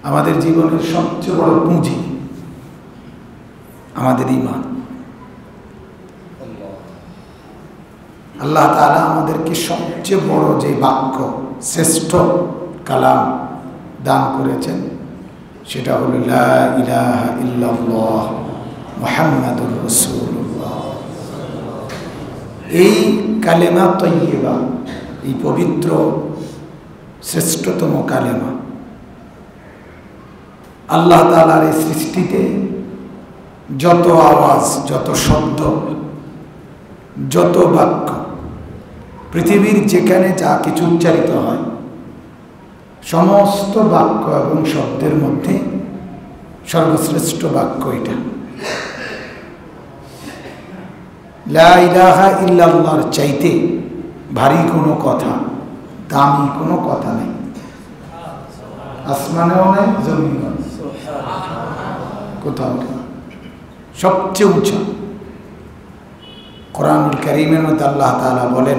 আমাদের জীবনের সবচেয়ে বড় পুঁজি আমাদের ঈমান। আল্লাহ তাআলা আমাদেরকে সবচেয়ে বড় যে বাক্য, শ্রেষ্ঠ কালাম দান করেছেন সেটা হলো লা ইলাহা ইল্লাল্লাহ মুহাম্মাদুর রাসূলুল্লাহ। এই কালেমা তয়্যিবা, এই পবিত্র শ্রেষ্ঠতম কালেমা আল্লাহ তাআলার এই সৃষ্টিতে যত আওয়াজ, যত শব্দ, যত বাক্য, পৃথিবীর যেখানে যা কিছু উচ্চারিত হয় সমস্ত বাক্য এবং শব্দের মধ্যে সর্বশ্রেষ্ঠ বাক্য এটা। লা ইলাহা ইল্লাল্লাহর চাইতে ভারী কোনো কথা, দামি কোনো কথা নেই, আসমানেও নেই, জমিনেও নেই, কোথাও নেই। সবচেয়ে উঁচা কোরআনুল কারীমের মধ্যে আল্লাহ তাআলা বলেন,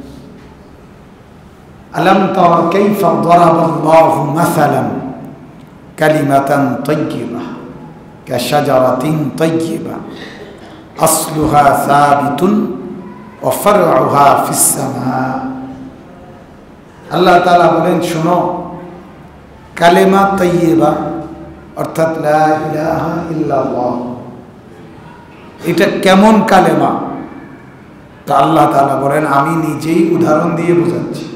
আলাম তারা কাইফা দারাবাল্লাহু মাসালান কালিমাতান তাইয়্যিবা কাশাজারাতিন তাইয়্যিবা আসলুহা সাবিতুন ওয়া ফারউহা ফিস সামা। আল্লাহ তাআলা বলেন, শোনো, কালেমা তাইয়্যিবা অর্থাৎ লা ইলাহা ইল্লাল্লাহ, এটা কেমন কালেমা? তা আল্লাহ তাআলা বলেন, আমি নিজেই উদাহরণ দিয়ে বোঝাচ্ছি।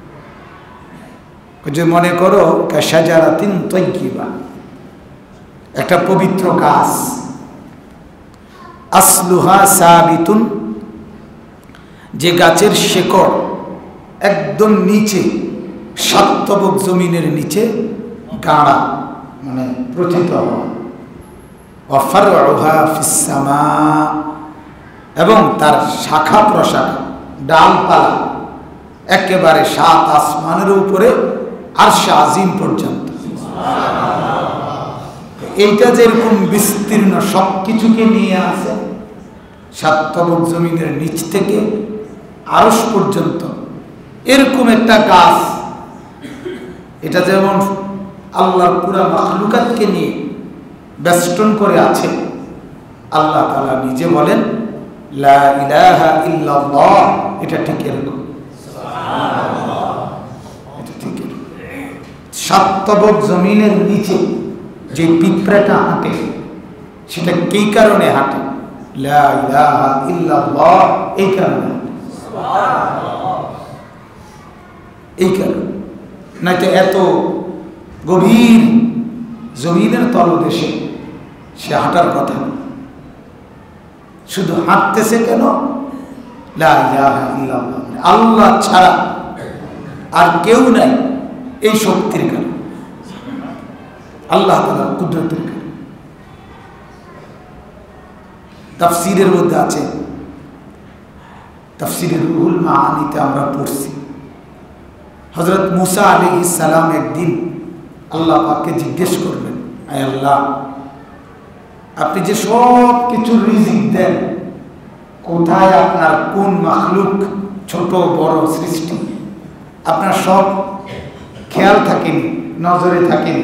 যে মনে করো কাশাজারাতিন তাইয়্যিবা, একটা পবিত্র গাছ, আসলুহা সাবিতুন, যে গাছের শেকড় একদম নিচে, সাতবক জমিনের নিচে গাড়া, মানে প্রথিত হওয়া, ওয়া ফারউহা ফিস সামা, এবং তার শাখা প্রশাখা, ডালপালা একেবারে 7 আসমানের উপরে আরশে আজিম পর্যন্ত। এইটা যেরকম বিস্তীর্ণ সবকিছুকে নিয়ে আসে, সাতবক জমিনের নিচ থেকে আরশ পর্যন্ত, এরকম একটা গাছ, এটা যেমন আল্লাহর পুরা মাখলুকাতকে নিয়ে বেষ্টন করে আছে। আল্লাহ তাআলা নিজে বলেন লা ইলাহা ইল্লাল্লাহ, এটা ঠিক এরকম। সাতবক জমিনের নিচে যে পিঁপড়াটা হাঁটে, সেটা কি কারণে হাঁটে? লা ইলাহা ইল্লাল্লাহ, এই কারণে। এই কারণে নয়তো এত গভীর জমিনের তলদেশে সে হাঁটার কথা না। শুধু হাঁটতেছে কেন? লা ইলাহা ইল্লাল্লাহ, আল্লাহ ছাড়া আর কেউ নাই, এই শক্তির কারণে, আল্লাহ তাআলার কুদরতের কারণে। তাফসীরের মধ্যে আছে, তাফসীরে রুহুল মাআনিতে আমরা পড়ছি, হযরত মুসা আলাইহিস সালাম একদিন আল্লাহ পাককে জিজ্ঞেস করলেন, আয় আল্লাহ, আপনি যে সব কিছুর রিজিক দেন, কোথায় আপনার কোন মাখলুক, ছোট বড় সৃষ্টি, আপনার সব খেয়াল থাকেনি, নজরে থাকেনি?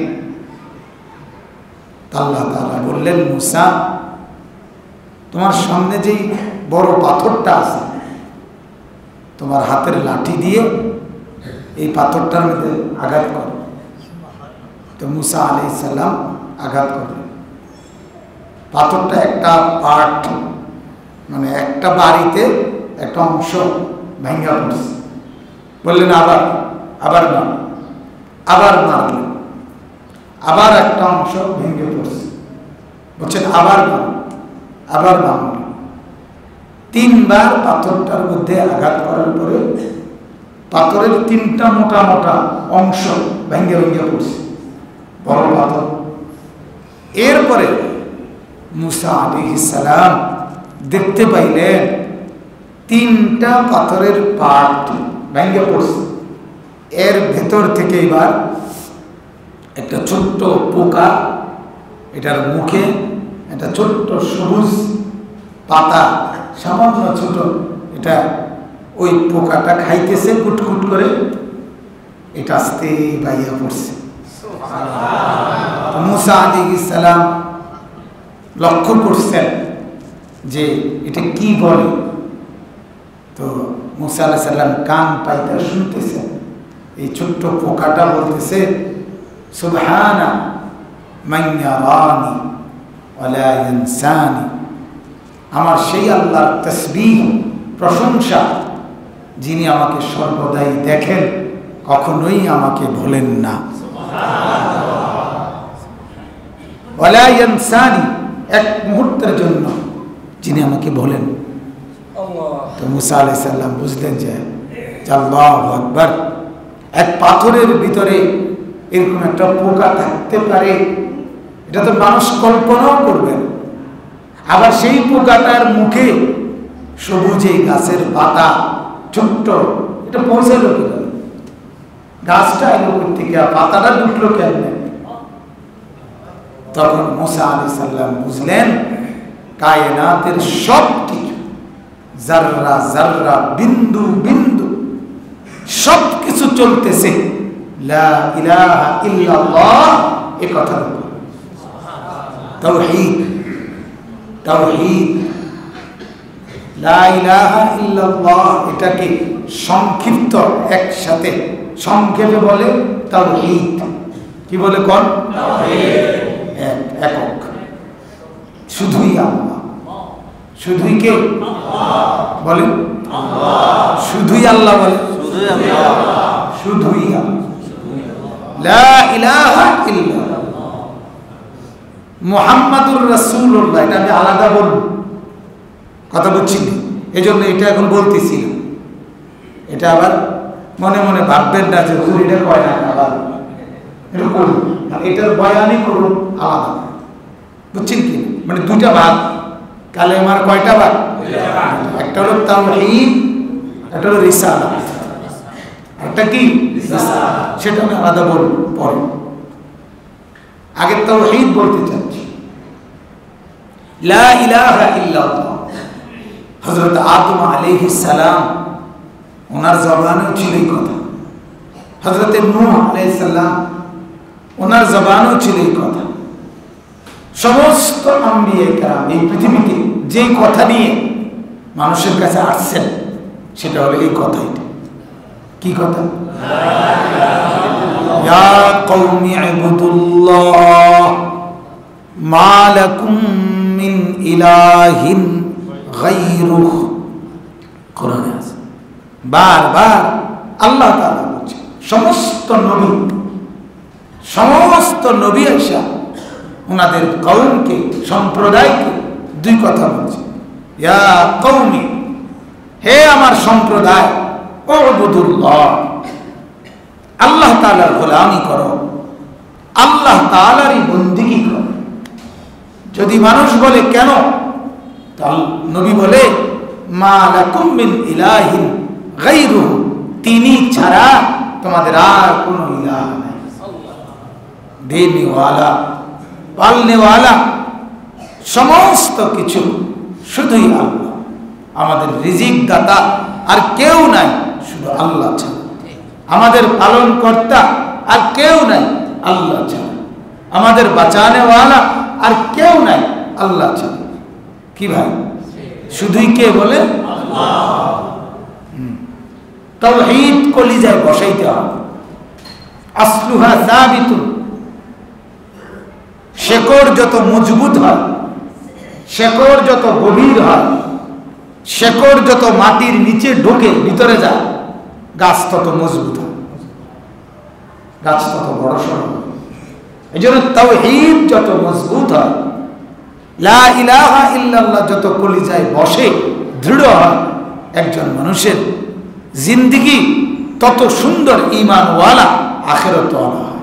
আল্লাহ তাআলা বললেন, মুসা, তোমার সামনে যেই বড় পাথরটা আছে, তোমার হাতের লাঠি দিয়ে এই পাথরটার মধ্যে আঘাত করো। তো মুসা আলাইহিস সালাম আঘাত করলেন। পাথরটা একটা পার্ট, মানে একটা বাড়িতে একটা অংশ ভেঙে পড়ছে। বললেন আবার, আবার মার, আবার মারলেন, আবার একটা অংশ ভেঙে পড়ছে। বলছেন আবার মার, আবার মারলেন। 3 বার পাথরটার মধ্যে আঘাত করার পরে পাথরের 3টা মোটা মোটা অংশ ভেঙে ভেঙে পড়ছে, বড় পাথর। এরপরে মুসা আলাইহিস সালাম দেখতে পাইলেন 3টা পাথরের পার্ট ভেঙে পড়ছে। এর ভেতর থেকে এবার একটা ছোট্ট পোকা, এটার মুখে একটা ছোট্ট সবুজ পাতা, সামান্য ছোট, এটা ওই পোকাটা খাইতেছে কুটকুট করে, এটা আস্তে বাইয়া পড়ছে। মুসা আলাইহিস সালাম লক্ষ্য করছেন যে এটা কি বলে। তো মুসা আলাইহিস সালাম কান পাইতে শুনতেছেন, এই ছোট্ট পোকাটা বলতেছে সুবহানা মান ইয়ারানি ওয়ালা ইয়ানসানি। আমার সেই আল্লাহর তাসবিহ প্রশংসা যিনি আমাকে সর্বদাই দেখেন, কখনোই আমাকে ভোলেন না। ওয়ালা ইয়ানসানি, এক মুহূর্তের জন্য যিনি আমাকে ভোলেন। তো মুসা আলাইহিস সালাম বুঝলেন যে আল্লাহু আকবার, এক পাথরের ভিতরে এরকম একটা পোকা থাকতে পারে, এটা তো মানুষ কল্পনাও করবেন। আবার সেই পোকাটার মুখে সবুজ এই গাছের পাতা ছোট্ট, এটা পৌঁছালো কিনা, গাছটা এলো থেকে, পাতাটা ঢুকলো কেমনে? তখন মুসা আলাইহিস সালাম বুঝলেন কায়নাতের সব কিছু, জাররা জাররা, বিন্দু বিন্দু সব কিছু চলতেছে লা ইলাহা ইল্লাল্লাহ এই কথার উপর। তাওহীদ, তাওহীদ, লা ইলাহা ইল্লাল্লাহ, এটাকে সংক্ষিপ্ত একসাথে সংক্ষেপে বলে তাওহীদ। কি বলে কোন? তাওহীদ, একক, শুধুই আল্লাহ। শুধুই কে? বলেন শুধুই আল্লাহ, বলে শুধুই আল্লাহ, লা ইলাহা ইল্লাল্লাহ মুহাম্মাদুর রাসূলুল্লাহ। এটা আমি আলাদা বলবো, কথা বুঝছি, এই জন্য এটা এখন বলতেছি না। এটা আবার মনে মনে ভাববেন না যে হুজুর এটা কয় না, আবার এটা করুন, এটার বয়ানই করুন আলাদা, বুঝছেন কি? মানে দুইটা ভাগ কালেমার। কয়টা ভাগ? একটা হলো তাওহীদ, একটা হলো রিসালাত। একটা কি? সেটা আমি আলাদা বলব পরে। আগে তাওহীদ বলতে চাচ্ছি। লা ইলাহা ইল্লাল্লাহ, হযরত আদম আলাইহিস সালাম ওনার জবানেও ছিল এই কথা, হযরত নূহ আলাইহিস সালাম ওনার জবানেও ছিল এই কথা। সমস্ত আম্বিয়া কেরাম এই পৃথিবীতে যেই কথা নিয়ে মানুষের কাছে আসছেন সেটা হলো এই কথাই। কি কথা? ইয়া কওমি ইবুদুল্লাহ মা লাকুম মিন ইলাহিন গায়রুহু। কোরআনে আছে বারবার আল্লাহ তাআলা বলছেন, সমস্ত নবী আয়েশা ওনাদের কওমকে, সম্প্রদায়কে দুই কথা বলছে, ইয়া কওমি, হে আমার সম্প্রদায়, উবুদুল্লাহ, আল্লাহ তাআলার গোলামি করো, আল্লাহ তাআলারই বন্দেগী করো। যদি মানুষ বলে কেন, তাহলে নবী বলে মা লাকুম মিন ইলাহিন গায়রুহু, তিনি ছাড়া তোমাদের আর কোনো ইলাহ নাই। দেনে ওয়ালা, পালনে ওয়ালা, সমস্ত কিছু শুধুই আল্লাহ। আমাদের রিজিক দাতা আর কেউ নাই, শুধু আল্লাহ ছাড়া। আমাদের পালন কর্তা আর কেউ নাই, আল্লাহ ছাড়া। আমাদের বাঁচানে ওয়ালা আর কেউ নাই, আল্লাহ ছাড়া। কি ভাই? শুধুই কে বলে? আল্লাহ। তাওহীদ কলিজায় বসাইতে হবে। আসলুহা সাবিতুন, শেকড় যত মজবুত হয়, শেকড় যত গভীর হয়, শেকড় যত মাটির নিচে ঢোকে, ভিতরে যায়, গাছ তত মজবুত হয়, গাছ তত বড় সড় হয়। এই জন্য তাওহীদ যত মজবুত হয়, লা ইলাহা ইল্লাল্লাহ যত কলিজায় বসে, দৃঢ় হয়, একজন মানুষের জিন্দেগি তত সুন্দর ঈমানওয়ালা, আখিরাতওয়ালা হয়।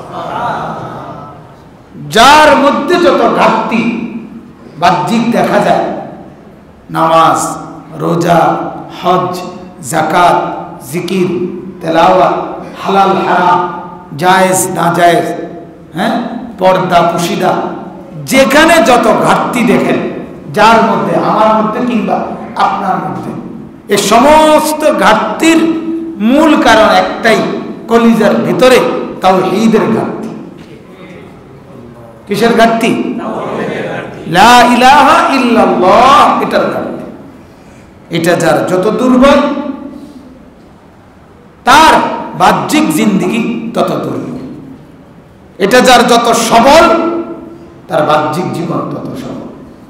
যার মধ্যে যত ঘাটতি বাহ্যিক দেখা যায়, নামাজ, রোজা, হজ, যাকাত, জিকির, তেলাওয়াত, হালাল হারাম, জায়েজ না জায়েজ, হ্যাঁ, পর্দা পুশিদা, যেখানে যত ঘাটতি দেখেন, যার মধ্যে, আমার মধ্যে কিংবা আপনার মধ্যে, এই সমস্ত ঘাটতির মূল কারণ একটাই, কলিজার ভিতরে তাওহীদের ঘাটতি। কিসের ঘাটতি? লা ইলাহা ইল্লাল্লাহ, এটার ঘাটতি। এটা যার যত দুর্বল, তার বাহ্যিক জিন্দেগি তত দুর্বল। এটা যার যত সবল, তার বাহ্যিক জীবন তত সবল।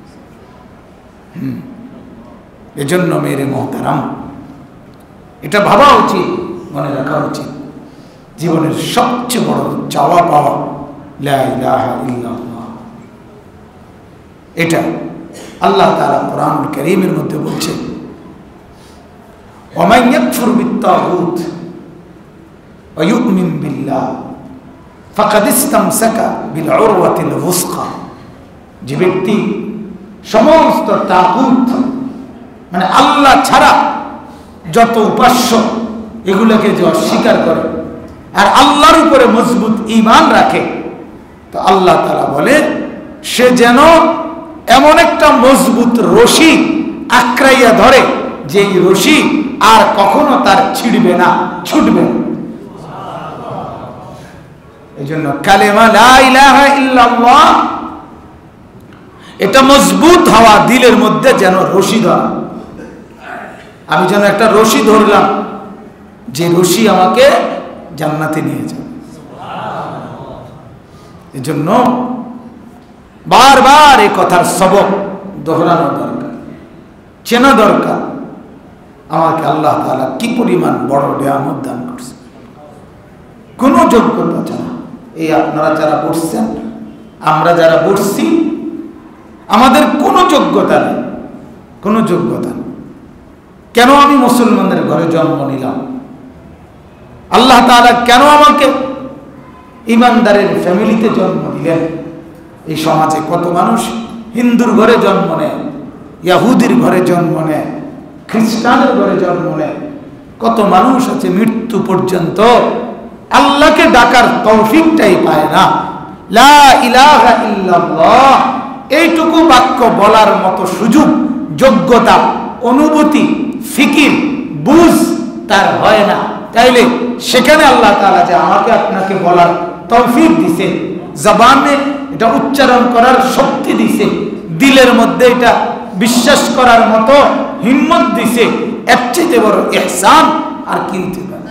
এজন্য মেরে মহতারাম, এটা ভাবা উচিত, মনে রাখা উচিত, জীবনের সবচেয়ে বড় চাওয়া পাওয়া লা ইলাহা ইল্লাল্লাহ। এটা আল্লাহ তাআলা কোরআনুল কারীমের মধ্যে বলছেন, ওয়া মান ইয়াকফুর বিত-তাগুত ওয়া ইউমিন বিল্লাহ ফাকাদ ইসতামসাকা বিল উরওয়াতিল ওয়াসকা। যে ব্যক্তি সমস্ত তাগুত মানে আল্লাহ ছাড়া যত উপাস্য এগুলোকে যে অস্বীকার করে আর আল্লাহর উপরে মজবুত ঈমান রাখে, তো আল্লাহ তাআলা বলে সে যেন এমন একটা মজবুত রশি আঁকড়াইয়া ধরে, যে রশি আর কখনো তার ছিড়বে না, ছুটবে না। এই জন্য কালেমা লা ইলাহা ইল্লাল্লাহ এটা মজবুত হওয়া, দিলের মধ্যে যেন রশি ধরা। আমি যেন একটা রশি ধরলাম, যে রশি আমাকে জান্নাতে নিয়ে যাবে। এজন্য বারবার এই কথার সবক দোহরানো দরকার, চেনা দরকার আমাকে আল্লাহ তাআলা কি পরিমাণ বড় নিয়ামত দান করছে। কোনো যোগ্যতা ছাড়া, এই আপনারা যারা বসছেন, আমরা যারা বসছি, আমাদের কোনো যোগ্যতা নেই, কোনো যোগ্যতা নেই। কেন আমি মুসলমানদের ঘরে জন্ম নিলাম? আল্লাহ তাআলা কেন আমাকে ইমানদারের ফ্যামিলিতে জন্ম দিলেন? এই সমাজে কত মানুষ হিন্দুর ঘরে জন্ম নেয়, ইহুদির ঘরে জন্ম নেয়, খ্রিস্টানের ঘরে জন্ম নেয়। কত মানুষ আছে মৃত্যু পর্যন্ত আল্লাহকে ডাকার তৌফিকটাই পায় না। লা ইলাহা ইল্লাল্লাহ এইটুকু বাক্য বলার মতো সুযোগ, যোগ্যতা, অনুভূতি, ফিকির, বুঝ তার হয় না। তাইলে সেখানে আল্লাহ তাআলা যে আমাকে আপনাকে বলার তৌফিক দিছে, জবানে এটা উচ্চারণ করার শক্তি দিছে, দিলের মধ্যে এটা বিশ্বাস করার মতো হিম্মত দিছে, এর চেয়ে বড় ইহসান আর কি হতে পারে?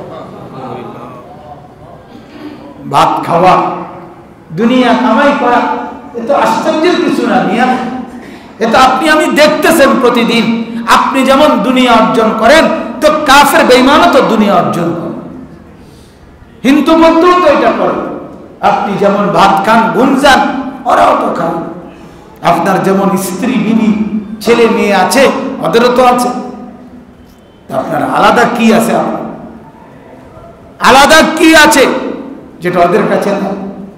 ভাত খাওয়া, দুনিয়া কামাই করা, এ তো আশ্চর্যের কিছু না মিয়া। এটা আপনি আমি দেখতেছেন প্রতিদিন। আপনি যেমন দুনিয়া অর্জন করেন, তো কাফের বেঈমানও তো দুনিয়া অর্জন করে, হিন্দু বন্ধু তো এটা করে। আপনি যেমন ভাত খান, ঘুম যান, ওরাও তো খান। আপনার যেমন স্ত্রী, বিবি, ছেলে মেয়ে আছে, ওদেরও তো আছে। আপনার আলাদা কি আছে? আপনার আলাদা কি আছে যেটা ওদের কাছে না?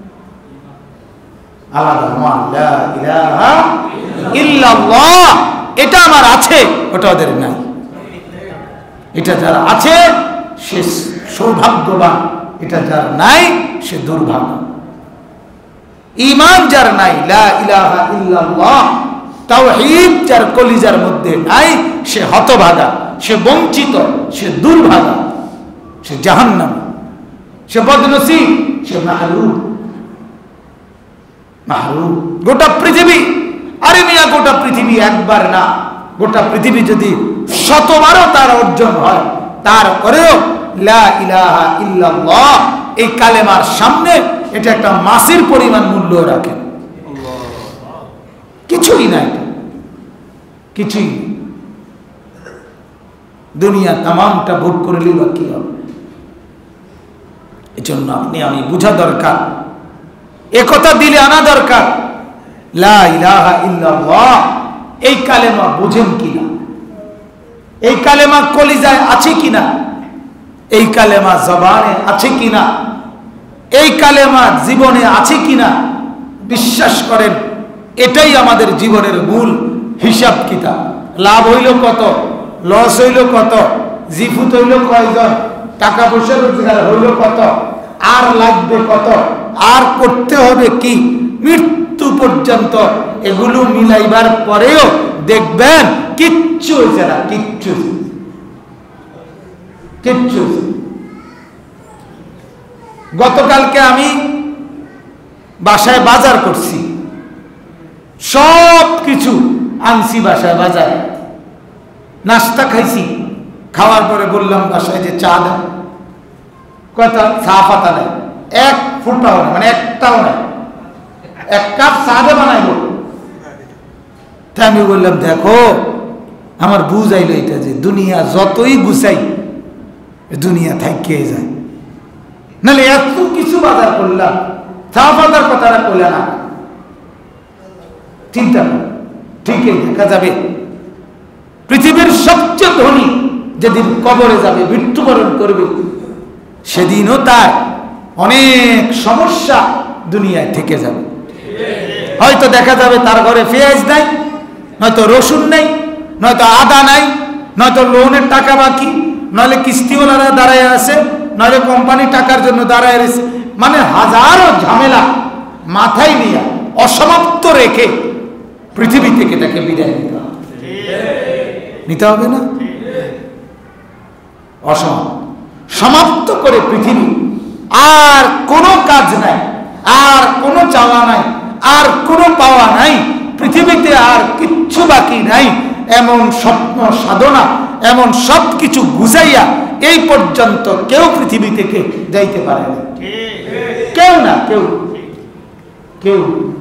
আলাদা আমার লা ইলাহা ইল্লাল্লাহ, এটা আমার আছে, ওটা ওদের নাই। এটা যার আছে সে সৌভাগ্যবান, এটা যার নাই সে দুর্ভাগ্য। ঈমান যার নাই, লা ইলাহা ইল্লাল্লাহ তাওহীদ যার কলিজার মধ্যে নাই, সে হতভাগা, সে বঞ্চিত, সে দুর্ভাগা, সে জাহান্নামী, সে বদনসিব, সে মাহরুম। মাহরুম গোটা পৃথিবী, আরে মিয়া গোটা পৃথিবী একবার না, গোটা পৃথিবী যদি শতবারও তার অর্জন হয়, তারপরেও লা ইলাহা ইল্লাল্লাহ এই কালেমার সামনে এটা একটা মাসির পরিমাণ মূল্য রাখে। কিছুই না, এটা কিছুই। দুনিয়া তামামটা ভোট করলেই বা কি হবে? এজন্য আপনি আমি বুঝা দরকার, একথা দিলে আনা দরকার। লা ইলাহা ইল্লাল্লাহ এই কালেমা বুঝেন কিনা? এই কালেমা কলিজায় আছে কিনা? এই কালেমা জবানে আছে কিনা? এই কালেমা জীবনে আছে কিনা? বিশ্বাস করেন, এটাই আমাদের জীবনের মূল হিসাব কিতাব। লাভ হইল কত, লস হইল কত, জিফুত হইল কয়জন, টাকা পয়সা রোজগার হইল কত, আর লাগবে কত, আর করতে হবে কি, মৃত্যু পর্যন্ত এগুলো মিলাইবার পরেও দেখবেন কিচ্ছু হয়েছে না, কিচ্ছু কিচ্ছু। গতকালকে আমি বাসায় বাজার করছি, সব কিছু আনছি বাসায় বাজার, নাস্তা খাইছি, খাওয়ার পরে বললাম বাসায় যে চা দেন, কথা চা পাতা নেই, এক ফুটাও না, মানে একটাও নাই, এক কাপ চা দে বানাইব। তাই আমি বললাম দেখো আমার বুঝাইলো এটা যে দুনিয়া যতই গুছাই দুনিয়া থাইকে যায়, নাহলে এত কিছু বাজার করলাম, চা পাতার কথাটা বলে না। চিন্তা করো, ঠিকই দেখা যাবে পৃথিবীর সবচেয়ে ধনী যেদিন কবরে যাবে, মৃত্যুবরণ করবে, সেদিনও তার অনেক সমস্যা দুনিয়ায় থেকে যাবে। হয়তো দেখা যাবে তার ঘরে পেঁয়াজ নাই, নয়তো রসুন নেই, নয়তো আদা নাই, নয়তো লোনের টাকা বাকি, নইলে কিস্তিওয়ালারা দাঁড়ায় আছে, নইলে কোম্পানি টাকার জন্য দাঁড়ায় রয়েছে, মানে হাজারো ঝামেলা মাথায় নিয়ে অসমাপ্ত রেখে পৃথিবী থেকে তাকে বিদায় নিতে হবে। নিতে হবে না? সমাপ্ত করে পৃথিবী, আর কোনো কাজ নাই, আর কোনো চাওয়া নাই, আর কোনো পাওয়া নাই, পৃথিবীতে আর কিচ্ছু বাকি নাই, এমন স্বপ্ন সাধনা, এমন সব কিছু গুছাইয়া এই পর্যন্ত কেউ পৃথিবী থেকে যাইতে পারে না, কেউ না, কেউ।